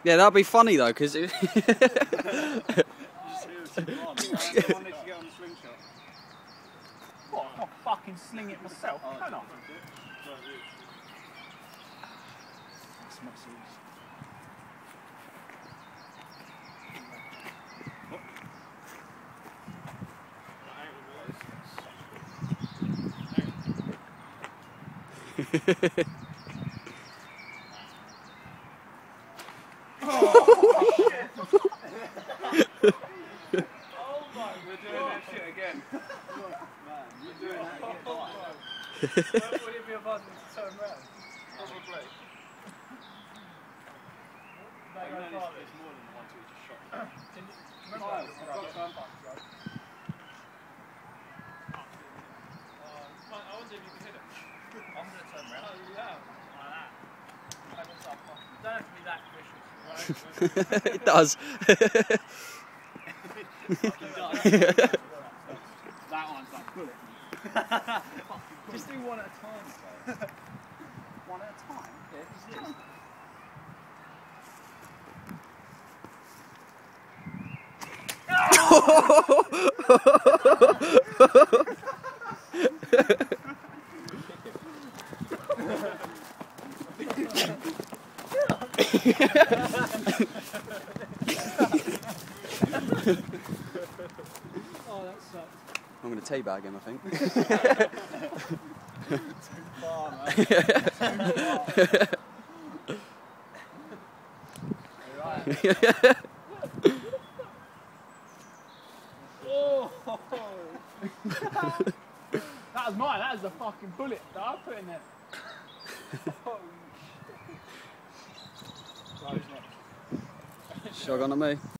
Yeah, that'd be funny though, because. Just hear us on. I literally get on the slingshot. What? I'll fucking sling it myself. Oh, Can I? That's my sauce. Oh my, we're doing that shit again. Man, you're doing that again. Will you be a button to turn round? Probably. I know it's more than the ones we just shot. Remember, I've got some. I wonder if you can hit it. I'm going to turn round. Oh, yeah. Like that. Don't have to be that vicious. It does. That one's like bullet. Just do one at a time, though. One at a time? Yeah, just this. Oh, that sucks. I'm going to teabag him, I think. Too far, man. Oh. That was mine. That was the fucking bullet that I put in there. Oh, shit. Shot on to me.